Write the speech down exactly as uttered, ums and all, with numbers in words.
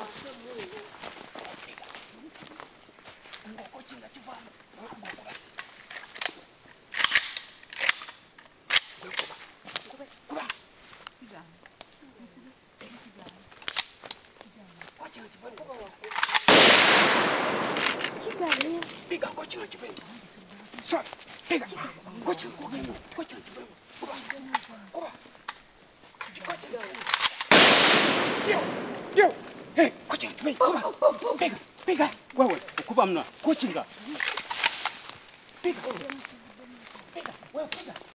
Piga kocha la kipeni. Safi. Piga. Kocha kwa gani? Kocha la kipeni. Kuba. Kuba. Kocha. Yo. Yo. Hey, kocha la kipeni. Kuba. Piga. Piga. Wewe, ukuba mna. Kocha nga. Piga.